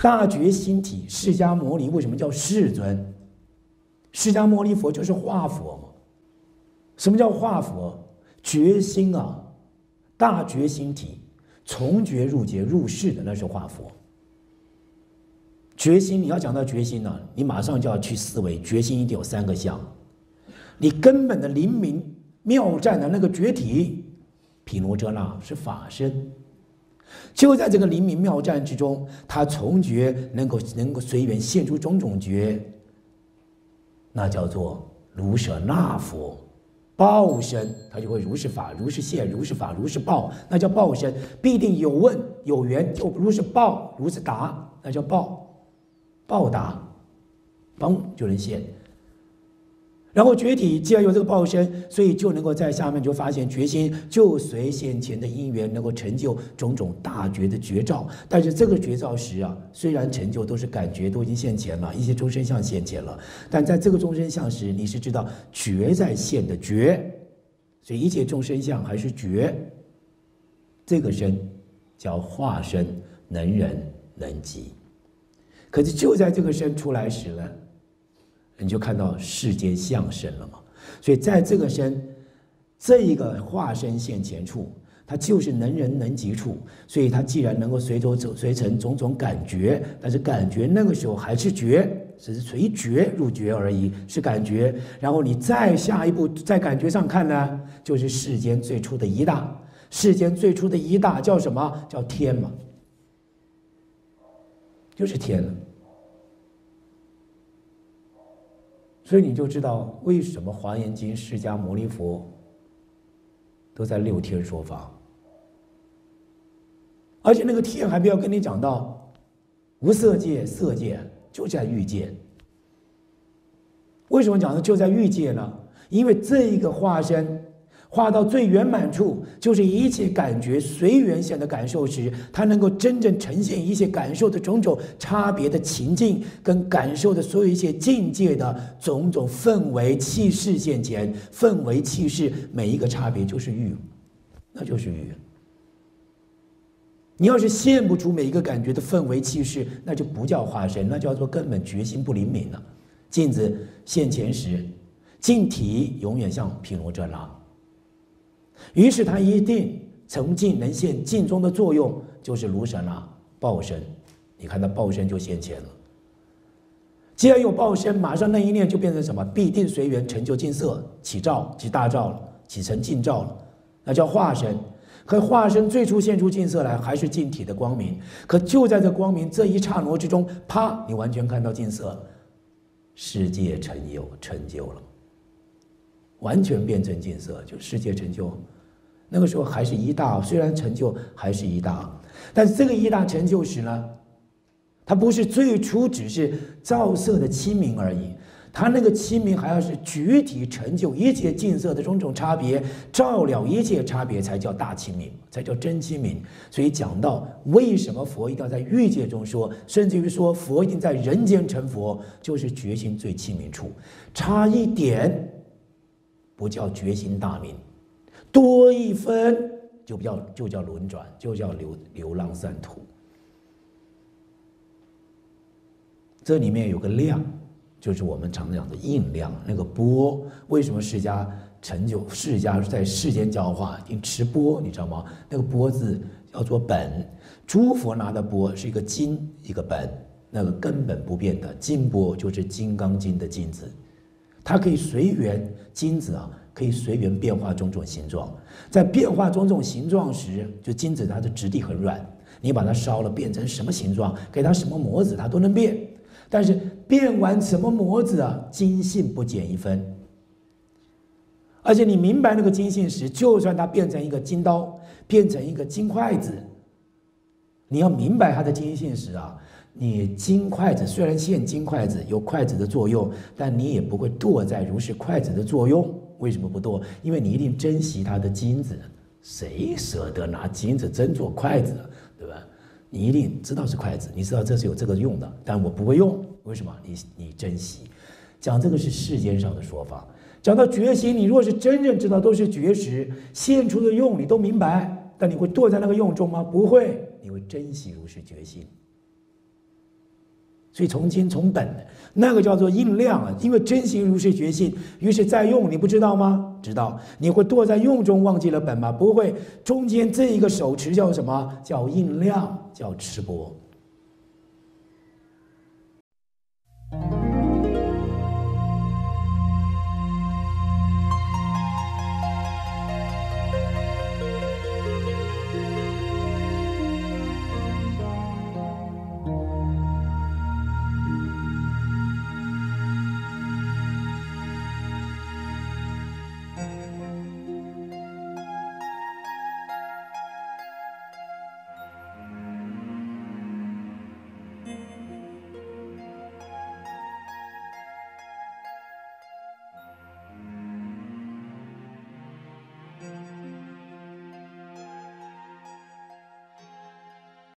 大觉心体，释迦牟尼为什么叫世尊？释迦牟尼佛就是化佛嘛。什么叫化佛？觉心啊，大觉心体，从觉入觉入世的那是化佛。决心，你要讲到决心呢，你马上就要去思维，决心一定有3个相。你根本的灵明妙战的那个觉体，毗卢遮那是法身，就在这个灵明妙战之中，他从觉能够随缘现出种种觉，那叫做卢舍那佛。报身，他就会如是法，如是现，如是法，如是报，那叫报身，必定有问有缘，就如是报，如是答，那叫报答，嘣就能现。然后觉体既然有这个报身，所以就能够在下面就发现觉心就随先前的因缘能够成就种种大觉的觉照。但是这个觉照时啊，虽然成就都是感觉都已经现前了，一些众生相现前了，但在这个众生相时，你是知道觉在现的觉，所以一切众生相还是觉。这个身叫化身，能仁能集。可是就在这个身出来时呢，你就看到世间相身了嘛。所以在这个身，这一个化身现前处，它就是能仁能集处。所以它既然能够随成种种感觉，但是感觉那个时候还是觉，只是随觉入觉而已，是感觉。然后你再下一步，在感觉上看呢，就是世间最初的一大。世间最初的一大叫什么？叫天嘛，就是天了。所以你就知道为什么《华严经》释迦牟尼佛都在6天说法，而且那个天还不要跟你讲到无色界、色界，就在欲界。为什么讲的就在欲界呢？因为这一个化身化到最圆满处，就是一切感觉随缘现的感受时，它能够真正呈现一切感受的种种差别的情境，跟感受的所有一些境界的种种氛围气势现前。氛围气势每一个差别就是欲，那就是欲。你要是现不出每一个感觉的氛围气势，那就不叫化身，那叫做根本觉心不灵敏了。镜子现前时，镜体永远像毗卢遮那。于是他一定从镜能现镜中的作用，就是卢舍那报身。你看他报身就现前了。既然有报身，马上那一念就变成什么？必定随缘成就镜色，起照即大照了，起成镜照了，那叫化身。可化身最初现出镜色来，还是镜体的光明。可就在这光明这一刹那之中，啪，你完全看到镜色，世界成就了。完全变成镜色，就世界成就。那个时候还是一大，虽然成就还是一大，但是这个一大成就时呢，它不是最初只是照色的清明而已，它那个清明还要是具体成就一切镜色的种种差别，照了一切差别，才叫大清明，才叫真清明。所以讲到为什么佛一定要在欲界中说，甚至于说佛一定在人间成佛，就是觉心最清明处，差一点不叫觉心大明，多一分就叫轮转，就叫流浪散途。这里面有个量，就是我们常讲的应量，那个钵。为什么释迦在世间教化一定持钵，你知道吗？那个钵字叫做本，诸佛拿的钵是一个金一个本，那个根本不变的金钵就是《金刚经》的金字。它可以随缘，金子啊，可以随缘变化种种形状。在变化种种形状时，就金子它的质地很软，你把它烧了变成什么形状，给它什么模子，它都能变。但是变完什么模子啊，金性不减一分。而且你明白那个金性时，就算它变成一个金刀，变成一个金筷子，你要明白它的金性时啊，你金筷子虽然现金筷子有筷子的作用，但你也不会堕在如是筷子的作用。为什么不堕？因为你一定珍惜它的金子，谁舍得拿金子真做筷子，对吧？你一定知道是筷子，你知道这是有这个用的，但我不会用，为什么？你珍惜。讲这个是世间上的说法。讲到觉心，你若是真正知道都是觉时，现出的用你都明白，但你会堕在那个用中吗？不会，你会珍惜如是觉心。 所以从轻从本的那个叫做应量啊，因为真行如是觉性，于是在用，你不知道吗？知道。你会堕在用中忘记了本吗？不会。中间这一个手持叫什么？叫应量，叫持钵。